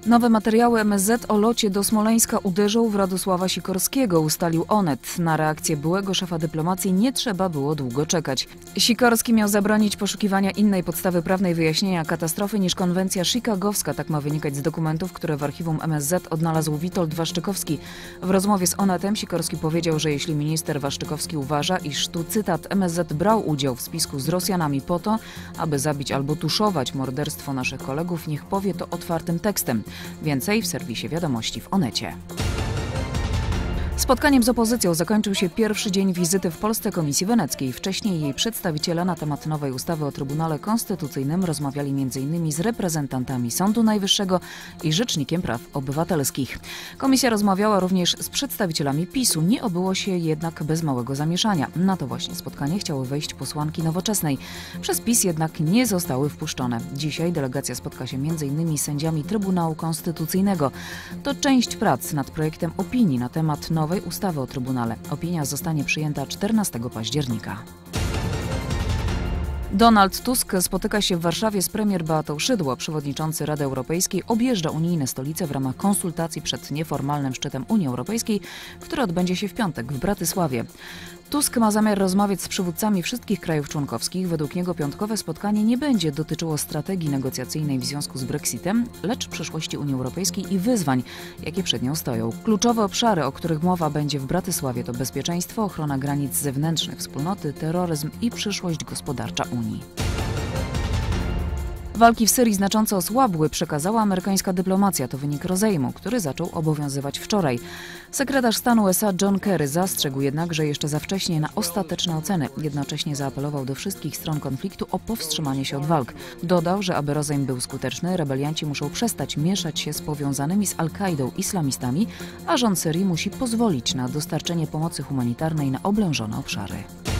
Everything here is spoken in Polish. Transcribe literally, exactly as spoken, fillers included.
Nowe materiały M S Z o locie do Smoleńska uderzą w Radosława Sikorskiego, ustalił Onet. Na reakcję byłego szefa dyplomacji nie trzeba było długo czekać. Sikorski miał zabronić poszukiwania innej podstawy prawnej wyjaśnienia katastrofy niż konwencja chicagowska, tak ma wynikać z dokumentów, które w archiwum M S Z odnalazł Witold Waszczykowski. W rozmowie z Onetem Sikorski powiedział, że jeśli minister Waszczykowski uważa, iż tu cytat M S Z brał udział w spisku z Rosjanami po to, aby zabić albo tuszować morderstwo naszych kolegów, niech powie to otwartym tekstem. Więcej w serwisie Wiadomości w Onecie. Spotkaniem z opozycją zakończył się pierwszy dzień wizyty w Polsce Komisji Weneckiej. Wcześniej jej przedstawiciele na temat nowej ustawy o Trybunale Konstytucyjnym rozmawiali między innymi z reprezentantami Sądu Najwyższego i Rzecznikiem Praw Obywatelskich. Komisja rozmawiała również z przedstawicielami PiSu. Nie obyło się jednak bez małego zamieszania. Na to właśnie spotkanie chciały wejść posłanki Nowoczesnej. Przez PiS jednak nie zostały wpuszczone. Dzisiaj delegacja spotka się między innymi z sędziami Trybunału Konstytucyjnego. To część prac nad projektem opinii na temat nowej nowej ustawy o Trybunale. Opinia zostanie przyjęta czternastego października. Donald Tusk spotyka się w Warszawie z premier Beatą Szydło. Przewodniczący Rady Europejskiej objeżdża unijne stolice w ramach konsultacji przed nieformalnym szczytem Unii Europejskiej, który odbędzie się w piątek w Bratysławie. Tusk ma zamiar rozmawiać z przywódcami wszystkich krajów członkowskich. Według niego piątkowe spotkanie nie będzie dotyczyło strategii negocjacyjnej w związku z Brexitem, lecz przyszłości Unii Europejskiej i wyzwań, jakie przed nią stoją. Kluczowe obszary, o których mowa będzie w Bratysławie, to bezpieczeństwo, ochrona granic zewnętrznych wspólnoty, terroryzm i przyszłość gospodarcza Unii. Walki w Syrii znacząco osłabły, przekazała amerykańska dyplomacja. To wynik rozejmu, który zaczął obowiązywać wczoraj. Sekretarz stanu U S A John Kerry zastrzegł jednak, że jeszcze za wcześnie na ostateczne oceny. Jednocześnie zaapelował do wszystkich stron konfliktu o powstrzymanie się od walk. Dodał, że aby rozejm był skuteczny, rebelianci muszą przestać mieszać się z powiązanymi z Al-Kaidą islamistami, a rząd Syrii musi pozwolić na dostarczenie pomocy humanitarnej na oblężone obszary.